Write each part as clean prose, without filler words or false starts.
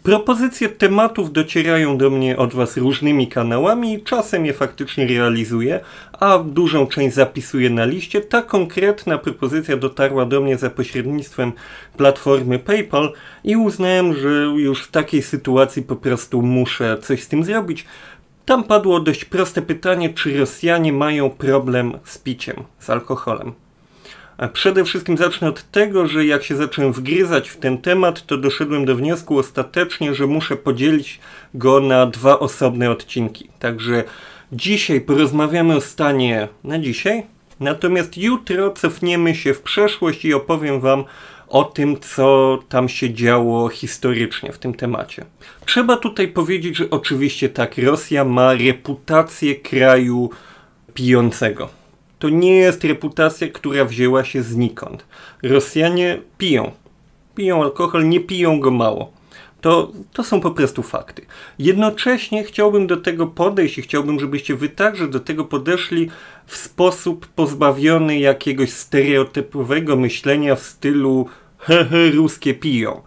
Propozycje tematów docierają do mnie od Was różnymi kanałami i czasem je faktycznie realizuję, a dużą część zapisuję na liście. Ta konkretna propozycja dotarła do mnie za pośrednictwem platformy PayPal i uznałem, że już w takiej sytuacji po prostu muszę coś z tym zrobić. Tam padło dość proste pytanie, czy Rosjanie mają problem z piciem, z alkoholem. Przede wszystkim zacznę od tego, że jak się zacząłem wgryzać w ten temat, to doszedłem do wniosku ostatecznie, że muszę podzielić go na 2 osobne odcinki. Także dzisiaj porozmawiamy o stanie na dzisiaj, natomiast jutro cofniemy się w przeszłość i opowiem Wam o tym, co tam się działo historycznie w tym temacie. Trzeba tutaj powiedzieć, że oczywiście tak, Rosja ma reputację kraju pijącego. To nie jest reputacja, która wzięła się znikąd. Rosjanie piją. Piją alkohol, nie piją go mało. To są po prostu fakty. Jednocześnie chciałbym do tego podejść i chciałbym, żebyście wy także do tego podeszli w sposób pozbawiony jakiegoś stereotypowego myślenia w stylu ruskie piją.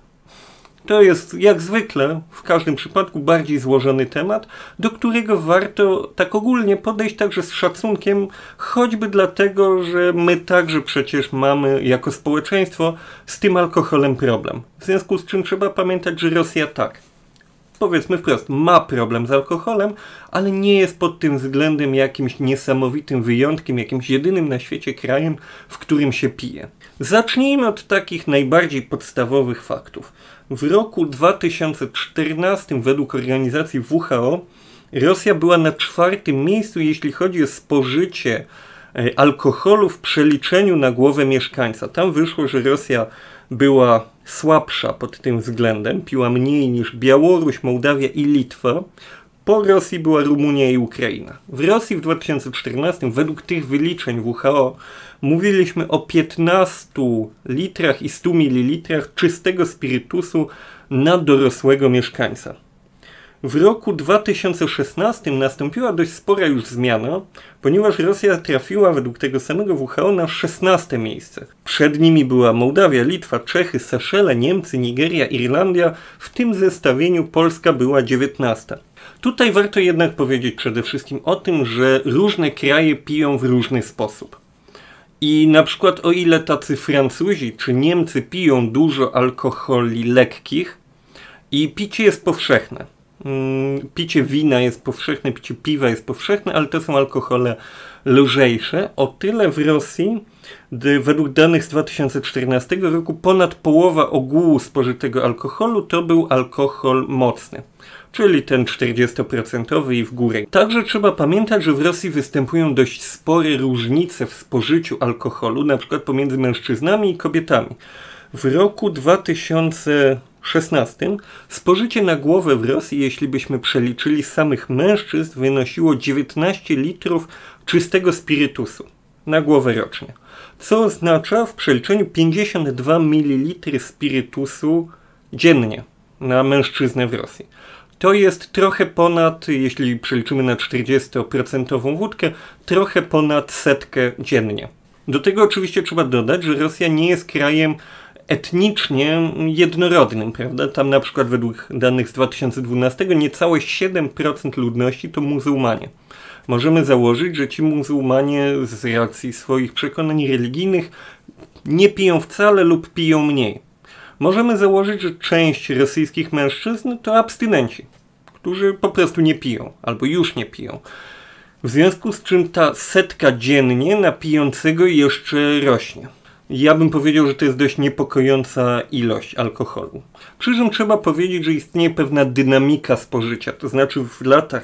To jest jak zwykle w każdym przypadku bardziej złożony temat, do którego warto tak ogólnie podejść także z szacunkiem, choćby dlatego, że my także przecież mamy jako społeczeństwo z tym alkoholem problem. W związku z czym trzeba pamiętać, że Rosja tak, powiedzmy wprost, ma problem z alkoholem, ale nie jest pod tym względem jakimś niesamowitym wyjątkiem, jakimś jedynym na świecie krajem, w którym się pije. Zacznijmy od takich najbardziej podstawowych faktów. W roku 2014 według organizacji WHO Rosja była na 4. miejscu, jeśli chodzi o spożycie alkoholu w przeliczeniu na głowę mieszkańca. Tam wyszło, że Rosja była słabsza pod tym względem, piła mniej niż Białoruś, Mołdawia i Litwa. Po Rosji była Rumunia i Ukraina. W Rosji w 2014 według tych wyliczeń WHO mówiliśmy o 15 litrach i 100 ml czystego spirytusu na dorosłego mieszkańca. W roku 2016 nastąpiła dość spora już zmiana, ponieważ Rosja trafiła według tego samego WHO na 16. miejsce. Przed nimi była Mołdawia, Litwa, Czechy, Seszele, Niemcy, Nigeria, Irlandia. W tym zestawieniu Polska była 19. Tutaj warto jednak powiedzieć przede wszystkim o tym, że różne kraje piją w różny sposób. I na przykład o ile tacy Francuzi czy Niemcy piją dużo alkoholi lekkich i picie jest powszechne. Picie wina jest powszechne, picie piwa jest powszechne, ale to są alkohole lżejsze. O tyle w Rosji, według danych z 2014 roku, ponad połowa ogółu spożytego alkoholu to był alkohol mocny, czyli ten 40% i w górę. Także trzeba pamiętać, że w Rosji występują dość spore różnice w spożyciu alkoholu, na przykład pomiędzy mężczyznami i kobietami. W roku 2016 spożycie na głowę w Rosji, jeśli byśmy przeliczyli samych mężczyzn, wynosiło 19 litrów czystego spirytusu na głowę rocznie. Co oznacza w przeliczeniu 52 ml spirytusu dziennie na mężczyznę w Rosji. To jest trochę ponad, jeśli przeliczymy na 40% wódkę, trochę ponad 100 dziennie. Do tego oczywiście trzeba dodać, że Rosja nie jest krajem etnicznie jednorodnym, prawda? Tam na przykład według danych z 2012 niecałe 7% ludności to muzułmanie. Możemy założyć, że ci muzułmanie z racji swoich przekonań religijnych nie piją wcale lub piją mniej. Możemy założyć, że część rosyjskich mężczyzn to abstynenci, którzy po prostu nie piją albo już nie piją. W związku z czym ta 100 dziennie na pijącego jeszcze rośnie. Ja bym powiedział, że to jest dość niepokojąca ilość alkoholu. Przy czym trzeba powiedzieć, że istnieje pewna dynamika spożycia, to znaczy w latach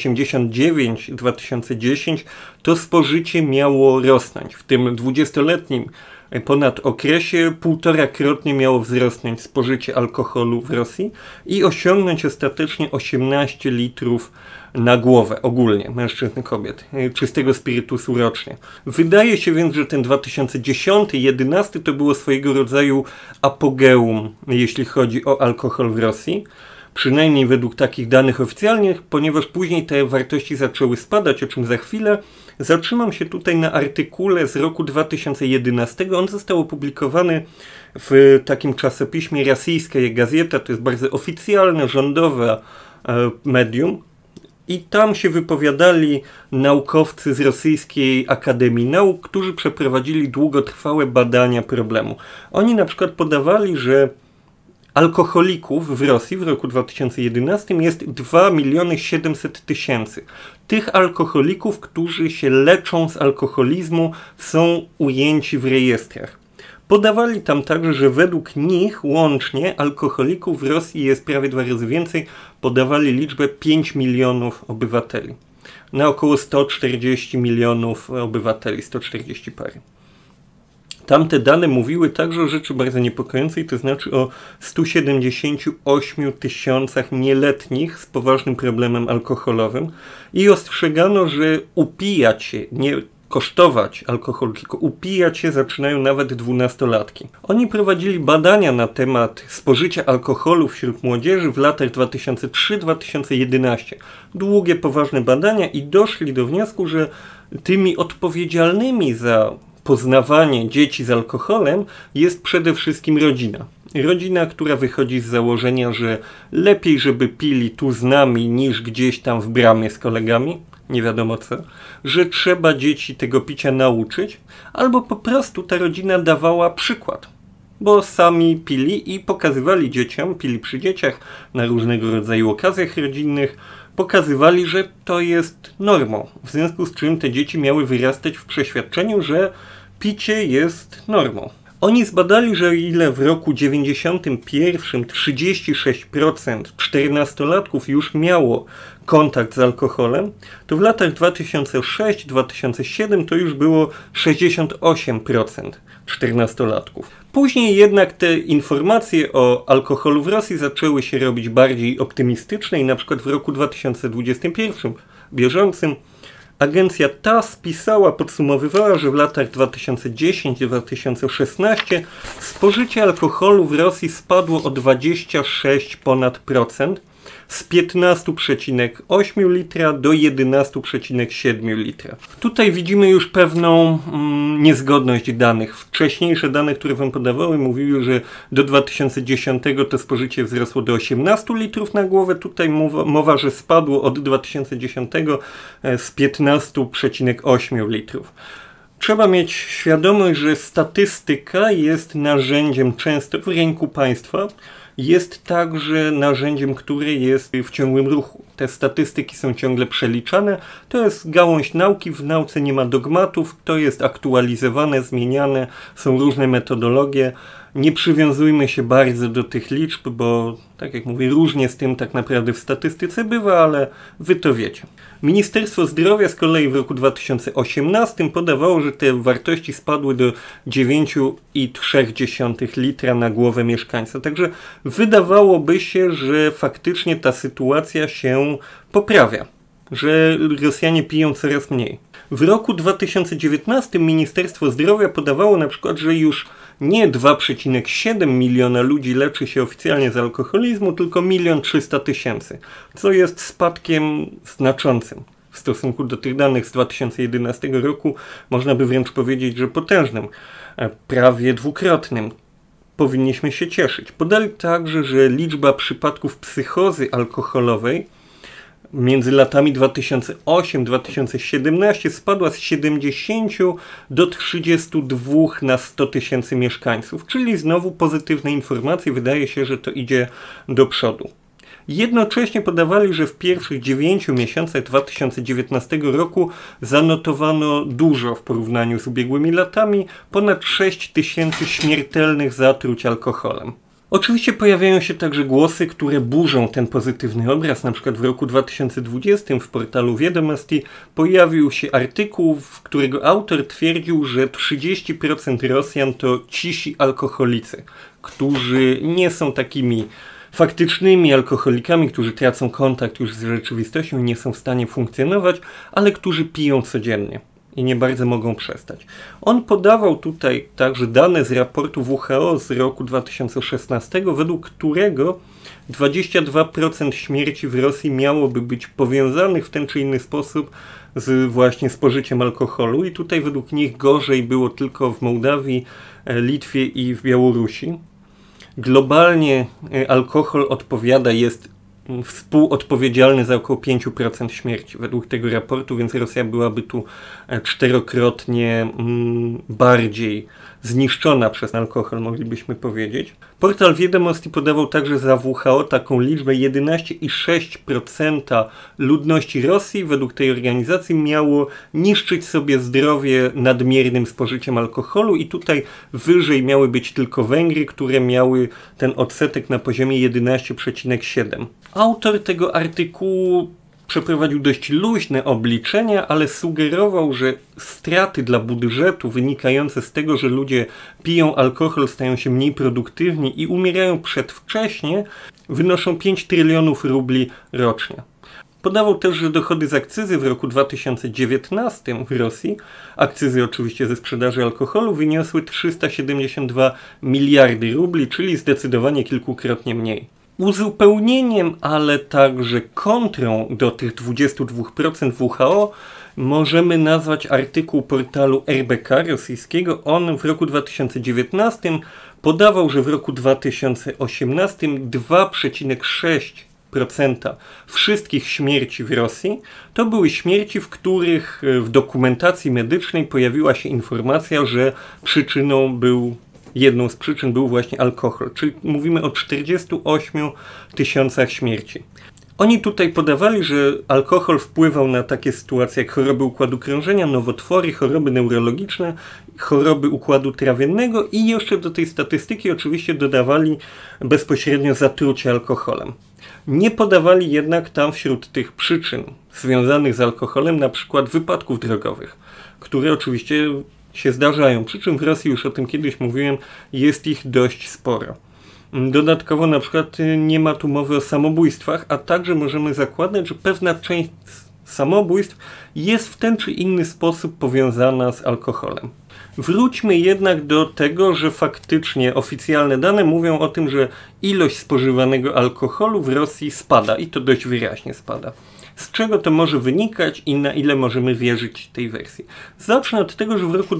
89-2010 to spożycie miało rosnąć. W tym 20-letnim ponad okresie 1,5-krotnie miało wzrosnąć spożycie alkoholu w Rosji i osiągnąć ostatecznie 18 litrów na głowę ogólnie, mężczyzn i kobiet, czystego spirytusu rocznie. Wydaje się więc, że ten 2010-2011 to było swojego rodzaju apogeum, jeśli chodzi o alkohol w Rosji. przynajmniej według takich danych oficjalnych, ponieważ później te wartości zaczęły spadać, o czym za chwilę. Zatrzymam się tutaj na artykule z roku 2011. On został opublikowany w takim czasopiśmie Rosyjska Gazeta, to jest bardzo oficjalne, rządowe medium. I tam się wypowiadali naukowcy z Rosyjskiej Akademii Nauk, którzy przeprowadzili długotrwałe badania problemu. Oni na przykład podawali, że alkoholików w Rosji w roku 2011 jest 2 700 000. Tych alkoholików, którzy się leczą z alkoholizmu, są ujęci w rejestrach. Podawali tam także, że według nich łącznie alkoholików w Rosji jest prawie 2 razy więcej. Podawali liczbę 5 milionów obywateli. Na około 140 milionów obywateli, 140 parę. Tamte dane mówiły także o rzeczy bardzo niepokojącej, to znaczy o 178 000 nieletnich z poważnym problemem alkoholowym i ostrzegano, że upijać się, nie kosztować alkoholu, tylko upijać się zaczynają nawet 12-latki. Oni prowadzili badania na temat spożycia alkoholu wśród młodzieży w latach 2003-2011. Długie, poważne badania i doszli do wniosku, że tymi odpowiedzialnymi za poznawanie dzieci z alkoholem jest przede wszystkim rodzina. Rodzina, która wychodzi z założenia, że lepiej, żeby pili tu z nami, niż gdzieś tam w bramie z kolegami, nie wiadomo co, że trzeba dzieci tego picia nauczyć, albo po prostu ta rodzina dawała przykład, bo sami pili i pokazywali dzieciom, pili przy dzieciach na różnego rodzaju okazjach rodzinnych, pokazywali, że to jest normą, w związku z czym te dzieci miały wyrastać w przeświadczeniu, że picie jest normą. Oni zbadali, że ile w roku 91 36% 14-latków już miało kontakt z alkoholem, to w latach 2006-2007 to już było 68% 14-latków. Później jednak te informacje o alkoholu w Rosji zaczęły się robić bardziej optymistyczne i na przykład w roku 2021 bieżącym agencja TASS podsumowywała, że w latach 2010-2016 spożycie alkoholu w Rosji spadło o 26% z 15,8 litra do 11,7 litra. Tutaj widzimy już pewną niezgodność danych. Wcześniejsze dane, które wam podawałem, mówiły, że do 2010 to spożycie wzrosło do 18 litrów na głowę. Tutaj mowa, że spadło od 2010 z 15,8 litrów. Trzeba mieć świadomość, że statystyka jest narzędziem często w ręku państwa. Jest także narzędziem, które jest w ciągłym ruchu. Te statystyki są ciągle przeliczane. To jest gałąź nauki, w nauce nie ma dogmatów, to jest aktualizowane, zmieniane, są różne metodologie. Nie przywiązujmy się bardzo do tych liczb, bo tak jak mówię, różnie z tym tak naprawdę w statystyce bywa, ale wy to wiecie. Ministerstwo Zdrowia z kolei w roku 2018 podawało, że te wartości spadły do 9,3 litra na głowę mieszkańca. Także wydawałoby się, że faktycznie ta sytuacja się poprawia, że Rosjanie piją coraz mniej. W roku 2019 Ministerstwo Zdrowia podawało na przykład, że już nie 2,7 miliona ludzi leczy się oficjalnie z alkoholizmu, tylko 1 300 000, co jest spadkiem znaczącym. W stosunku do tych danych z 2011 roku można by wręcz powiedzieć, że potężnym, prawie dwukrotnym. Powinniśmy się cieszyć. Podali także, że liczba przypadków psychozy alkoholowej między latami 2008-2017 spadła z 70 do 32 na 100 000 mieszkańców, czyli znowu pozytywne informacje, wydaje się, że to idzie do przodu. Jednocześnie podawali, że w pierwszych 9 miesiącach 2019 roku zanotowano dużo w porównaniu z ubiegłymi latami, ponad 6 000 śmiertelnych zatruć alkoholem. Oczywiście pojawiają się także głosy, które burzą ten pozytywny obraz. Na przykład w roku 2020 w portalu Wiadomości pojawił się artykuł, którego autor twierdził, że 30% Rosjan to cisi alkoholicy, którzy nie są takimi faktycznymi alkoholikami, którzy tracą kontakt już z rzeczywistością i nie są w stanie funkcjonować, ale którzy piją codziennie. i nie bardzo mogą przestać. On podawał tutaj także dane z raportu WHO z roku 2016, według którego 22% śmierci w Rosji miałoby być powiązanych w ten czy inny sposób z właśnie spożyciem alkoholu i tutaj według nich gorzej było tylko w Mołdawii, Litwie i w Białorusi. Globalnie alkohol jest współodpowiedzialny za około 5% śmierci według tego raportu, więc Rosja byłaby tu 4-krotnie bardziej zniszczona przez alkohol, moglibyśmy powiedzieć. Portal Wiadomości podawał także za WHO taką liczbę: 11,6% ludności Rosji według tej organizacji miało niszczyć sobie zdrowie nadmiernym spożyciem alkoholu i tutaj wyżej miały być tylko Węgry, które miały ten odsetek na poziomie 11,7%. Autor tego artykułu przeprowadził dość luźne obliczenia, ale sugerował, że straty dla budżetu wynikające z tego, że ludzie piją alkohol, stają się mniej produktywni i umierają przedwcześnie, wynoszą 5 trylionów rubli rocznie. Podawał też, że dochody z akcyzy w roku 2019 w Rosji, akcyzy oczywiście ze sprzedaży alkoholu, wyniosły 372 miliardy rubli, czyli zdecydowanie kilkukrotnie mniej. Uzupełnieniem, ale także kontrą do tych 22% WHO możemy nazwać artykuł portalu RBK rosyjskiego. On w roku 2019 podawał, że w roku 2018 2,6% wszystkich śmierci w Rosji to były śmierci, w których w dokumentacji medycznej pojawiła się informacja, że jedną z przyczyn był właśnie alkohol, czyli mówimy o 48 tysiącach śmierci. Oni tutaj podawali, że alkohol wpływał na takie sytuacje jak choroby układu krążenia, nowotwory, choroby neurologiczne, choroby układu trawiennego i jeszcze do tej statystyki oczywiście dodawali bezpośrednio zatrucie alkoholem. Nie podawali jednak tam wśród tych przyczyn związanych z alkoholem na przykład wypadków drogowych, które oczywiście się zdarzają, przy czym w Rosji, już o tym kiedyś mówiłem, jest ich dość sporo. Dodatkowo na przykład nie ma tu mowy o samobójstwach, a także możemy zakładać, że pewna część samobójstw jest w ten czy inny sposób powiązana z alkoholem. Wróćmy jednak do tego, że faktycznie oficjalne dane mówią o tym, że ilość spożywanego alkoholu w Rosji spada i to dość wyraźnie spada. Z czego to może wynikać i na ile możemy wierzyć tej wersji? Zacznę od tego, że w roku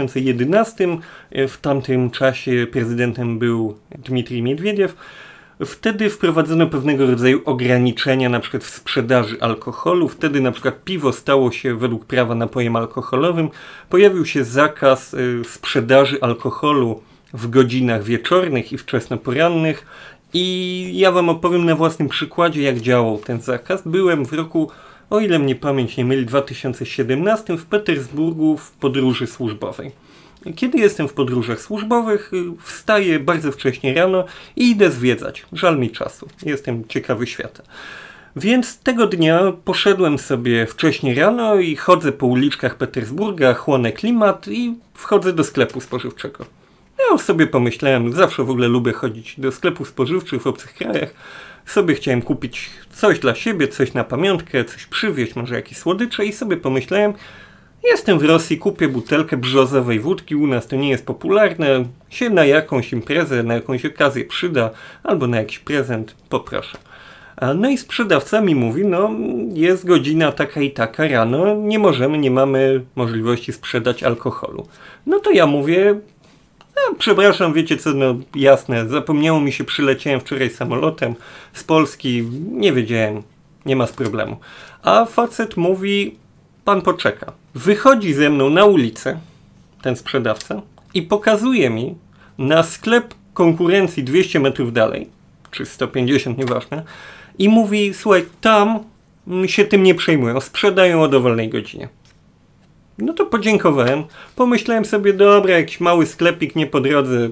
2011, w tamtym czasie prezydentem był Dmitrij Miedwiediew, wtedy wprowadzono pewnego rodzaju ograniczenia na przykład w sprzedaży alkoholu. Wtedy na przykład piwo stało się według prawa napojem alkoholowym. Pojawił się zakaz sprzedaży alkoholu w godzinach wieczornych i wczesnoporannych. I ja wam opowiem na własnym przykładzie, jak działał ten zakaz. Byłem w roku, o ile mnie pamięć nie myli, 2017 w Petersburgu w podróży służbowej. Kiedy jestem w podróżach służbowych, wstaję bardzo wcześnie rano i idę zwiedzać. Żal mi czasu. Jestem ciekawy świata. Więc tego dnia poszedłem sobie wcześnie rano i chodzę po uliczkach Petersburga, chłonę klimat i wchodzę do sklepu spożywczego. Ja sobie pomyślałem, zawsze w ogóle lubię chodzić do sklepów spożywczych w obcych krajach. Sobie chciałem kupić coś dla siebie, coś na pamiątkę, coś przywieźć, może jakieś słodycze i sobie pomyślałem, jestem w Rosji, kupię butelkę brzozowej wódki, u nas to nie jest popularne, się na jakąś imprezę, na jakąś okazję przyda, albo na jakiś prezent, poproszę. No i sprzedawca mi mówi, no jest godzina taka i taka rano, nie mamy możliwości sprzedać alkoholu. No to ja mówię, no, przepraszam, wiecie co, no jasne, zapomniało mi się, przyleciałem wczoraj samolotem z Polski, nie wiedziałem, nie ma z problemu. A facet mówi, pan poczeka. Wychodzi ze mną na ulicę, ten sprzedawca, i pokazuje mi na sklep konkurencji 200 metrów dalej, czy 150, nieważne, i mówi, słuchaj, tam się tym nie przejmują, sprzedają o dowolnej godzinie. No to podziękowałem, pomyślałem sobie, dobra, jakiś mały sklepik nie po drodze,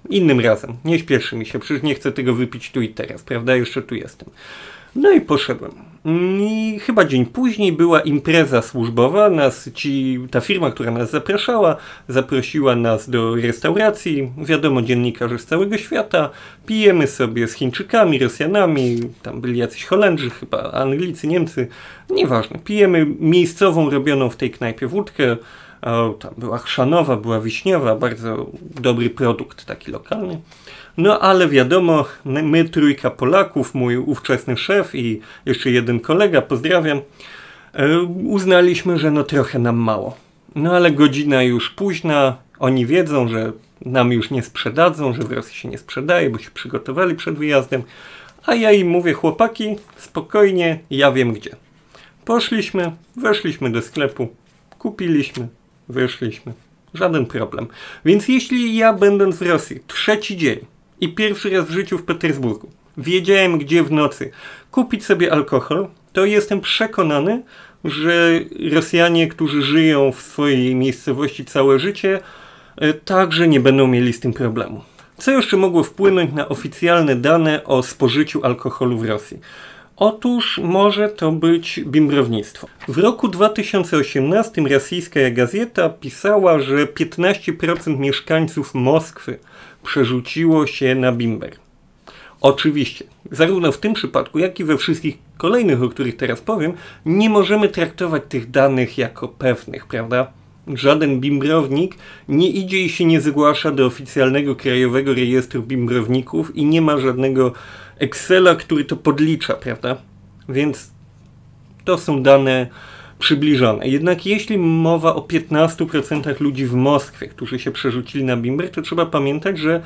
Innym razem. Nie śpieszy mi się, przecież nie chcę tego wypić tu i teraz, prawda? Jeszcze tu jestem. No i poszedłem. I chyba dzień później była impreza służbowa. Ta firma, która nas zapraszała, zaprosiła nas do restauracji. Wiadomo, dziennikarze z całego świata. Pijemy sobie z Chińczykami, Rosjanami. Tam byli jacyś Holendrzy, chyba Anglicy, Niemcy. Nieważne. Pijemy miejscową, robioną w tej knajpie wódkę. Tam była chrzanowa, była wiśniowa. Bardzo dobry produkt taki lokalny. No ale wiadomo, my trójka Polaków, mój ówczesny szef i jeszcze jeden kolega, pozdrawiam, uznaliśmy, że no trochę nam mało. No ale godzina już późna, oni wiedzą, że nam już nie sprzedadzą, że w Rosji się nie sprzedaje, bo się przygotowali przed wyjazdem. A ja im mówię, chłopaki, spokojnie, ja wiem gdzie. Poszliśmy, weszliśmy do sklepu, kupiliśmy, wyszliśmy. Żaden problem. Więc jeśli ja, będąc w Rosji, 3. dzień i pierwszy raz w życiu w Petersburgu, wiedziałem gdzie w nocy kupić sobie alkohol, to jestem przekonany, że Rosjanie, którzy żyją w swojej miejscowości całe życie, także nie będą mieli z tym problemu. Co jeszcze mogło wpłynąć na oficjalne dane o spożyciu alkoholu w Rosji? Otóż może to być bimbrownictwo. W roku 2018 rosyjska gazeta pisała, że 15% mieszkańców Moskwy przerzuciło się na bimber. Oczywiście, zarówno w tym przypadku, jak i we wszystkich kolejnych, o których teraz powiem, nie możemy traktować tych danych jako pewnych, prawda? Żaden bimbrownik nie idzie i się nie zgłasza do oficjalnego krajowego rejestru bimbrowników i nie ma żadnego Excela, który to podlicza, prawda? Więc to są dane przybliżone. Jednak jeśli mowa o 15% ludzi w Moskwie, którzy się przerzucili na bimber, to trzeba pamiętać, że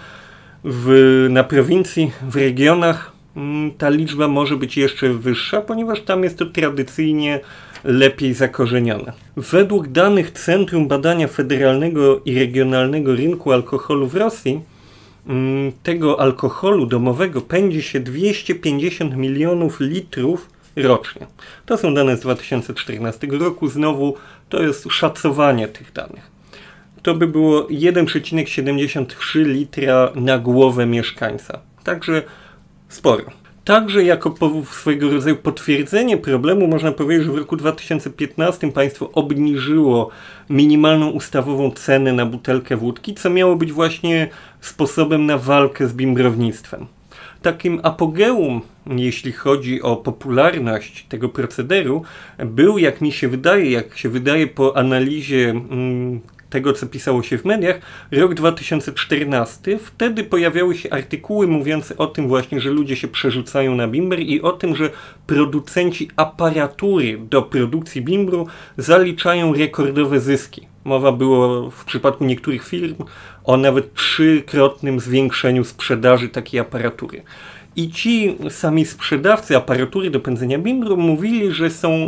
na prowincji, w regionach ta liczba może być jeszcze wyższa, ponieważ tam jest to tradycyjnie lepiej zakorzenione. Według danych Centrum Badania Federalnego i Regionalnego Rynku Alkoholu w Rosji, tego alkoholu domowego pędzi się 250 milionów litrów rocznie. To są dane z 2014 roku. Znowu to jest szacowanie tych danych. To by było 1,73 litra na głowę mieszkańca. Także sporo. Także jako swojego rodzaju potwierdzenie problemu można powiedzieć, że w roku 2015 państwo obniżyło minimalną ustawową cenę na butelkę wódki, co miało być właśnie sposobem na walkę z bimbrownictwem. Takim apogeum, jeśli chodzi o popularność tego procederu, był, jak się wydaje po analizie tego, co pisało się w mediach, rok 2014. Wtedy pojawiały się artykuły mówiące o tym właśnie, że ludzie się przerzucają na bimber i o tym, że producenci aparatury do produkcji bimbru zaliczają rekordowe zyski. Mowa było w przypadku niektórych firm o nawet 3-krotnym zwiększeniu sprzedaży takiej aparatury. I ci sami sprzedawcy aparatury do pędzenia bimbru mówili, że są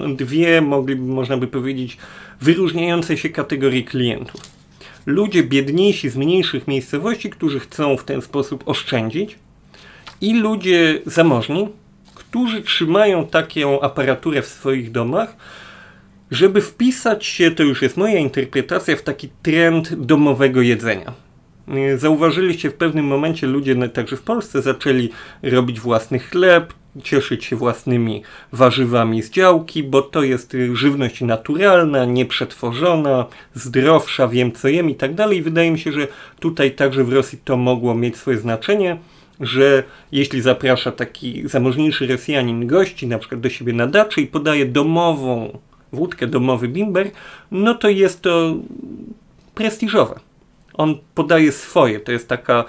można by powiedzieć, wyróżniające się kategorie klientów. Ludzie biedniejsi z mniejszych miejscowości, którzy chcą w ten sposób oszczędzić, i ludzie zamożni, którzy trzymają taką aparaturę w swoich domach, żeby wpisać się, to już jest moja interpretacja, w taki trend domowego jedzenia. Zauważyliście w pewnym momencie, ludzie także w Polsce zaczęli robić własny chleb, cieszyć się własnymi warzywami z działki, bo to jest żywność naturalna, nieprzetworzona, zdrowsza, wiem co jem i tak dalej. I wydaje mi się, że tutaj także w Rosji to mogło mieć swoje znaczenie, że jeśli zaprasza taki zamożniejszy Rosjanin gości, na przykład do siebie na daczy i podaje domową wódkę, domowy bimber, no to jest to prestiżowe. On podaje swoje, to jest taka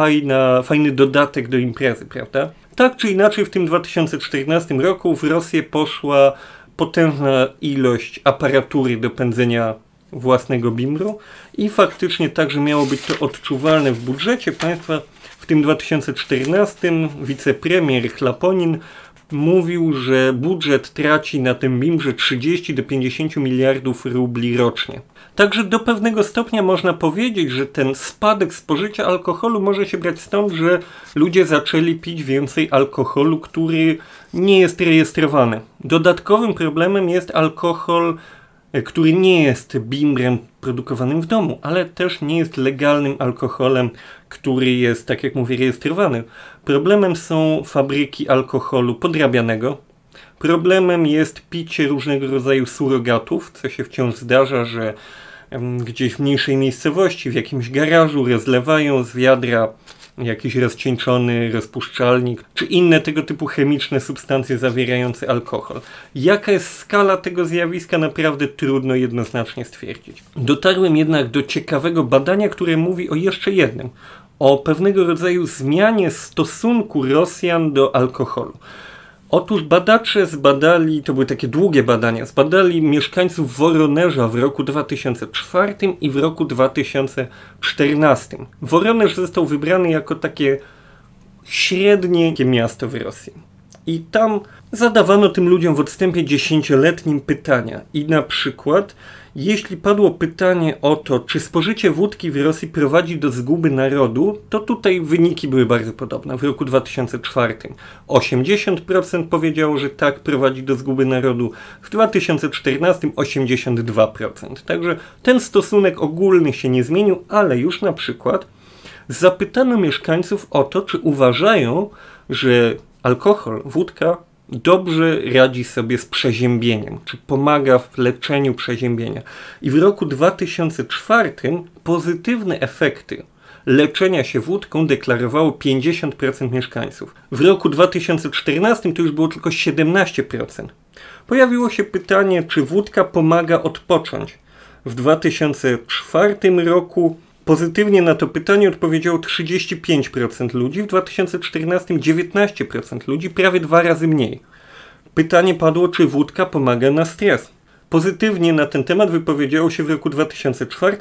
fajny dodatek do imprezy, prawda? Tak czy inaczej w tym 2014 roku w Rosję poszła potężna ilość aparatury do pędzenia własnego bimbru i faktycznie także miało być to odczuwalne w budżecie państwa. W tym 2014 wicepremier Chlaponin mówił, że budżet traci na tym bimbrze 30 do 50 miliardów rubli rocznie. Także do pewnego stopnia można powiedzieć, że ten spadek spożycia alkoholu może się brać stąd, że ludzie zaczęli pić więcej alkoholu, który nie jest rejestrowany. Dodatkowym problemem jest alkohol który nie jest bimbrem produkowanym w domu, ale też nie jest legalnym alkoholem, który jest, tak jak mówię, rejestrowany. Problemem są fabryki alkoholu podrabianego. Problemem jest picie różnego rodzaju surogatów, co się wciąż zdarza, że gdzieś w mniejszej miejscowości, w jakimś garażu rozlewają z wiadra jakiś rozcieńczony rozpuszczalnik, czy inne tego typu chemiczne substancje zawierające alkohol. Jaka jest skala tego zjawiska, naprawdę trudno jednoznacznie stwierdzić. Dotarłem jednak do ciekawego badania, które mówi o jeszcze jednym, o pewnego rodzaju zmianie stosunku Rosjan do alkoholu. Otóż badacze zbadali, to były takie długie badania, zbadali mieszkańców Woronerza w roku 2004 i w roku 2014. Woronerz został wybrany jako takie średnie miasto w Rosji. I tam zadawano tym ludziom w odstępie 10-letnim pytania. I na przykład, jeśli padło pytanie o to, czy spożycie wódki w Rosji prowadzi do zguby narodu, to tutaj wyniki były bardzo podobne. W roku 2004 80% powiedziało, że tak, prowadzi do zguby narodu. W 2014 82%. Także ten stosunek ogólny się nie zmienił, ale już na przykład zapytano mieszkańców o to, czy uważają, że alkohol, wódka dobrze radzi sobie z przeziębieniem, czy pomaga w leczeniu przeziębienia. I w roku 2004 pozytywne efekty leczenia się wódką deklarowało 50% mieszkańców. W roku 2014 to już było tylko 17%. Pojawiło się pytanie, czy wódka pomaga odpocząć. W 2004 roku pozytywnie na to pytanie odpowiedziało 35% ludzi, w 2014 19% ludzi, prawie 2 razy mniej. Pytanie padło, czy wódka pomaga na stres. Pozytywnie na ten temat wypowiedziało się w roku 2004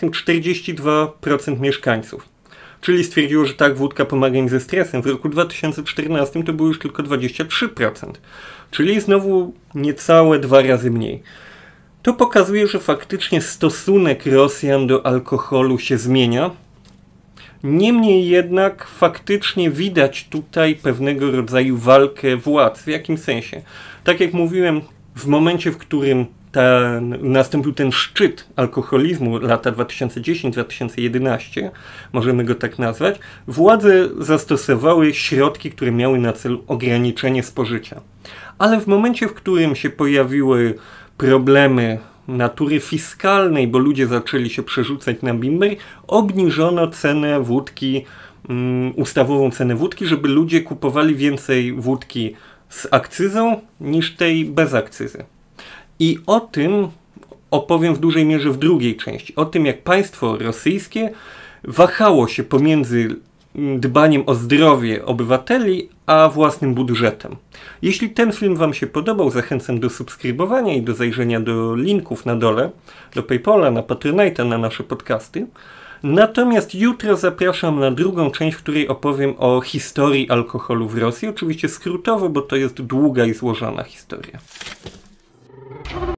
42% mieszkańców. Czyli stwierdziło, że tak, wódka pomaga im ze stresem. W roku 2014 to było już tylko 23%. Czyli znowu niecałe 2 razy mniej. To pokazuje, że faktycznie stosunek Rosjan do alkoholu się zmienia. Niemniej jednak faktycznie widać tutaj pewnego rodzaju walkę władz. W jakim sensie? Tak jak mówiłem, w momencie, w którym nastąpił ten szczyt alkoholizmu lata 2010-2011, możemy go tak nazwać, władze zastosowały środki, które miały na celu ograniczenie spożycia. Ale w momencie, w którym się pojawiły problemy natury fiskalnej, bo ludzie zaczęli się przerzucać na bimber, obniżono cenę wódki, ustawową cenę wódki, żeby ludzie kupowali więcej wódki z akcyzą niż tej bez akcyzy. I o tym opowiem w dużej mierze w drugiej części. O tym, jak państwo rosyjskie wahało się pomiędzy dbaniem o zdrowie obywateli, a własnym budżetem. Jeśli ten film Wam się podobał, zachęcam do subskrybowania i do zajrzenia do linków na dole, do PayPala, na Patronite'a, na nasze podcasty. Natomiast jutro zapraszam na drugą część, w której opowiem o historii alkoholu w Rosji. Oczywiście skrótowo, bo to jest długa i złożona historia.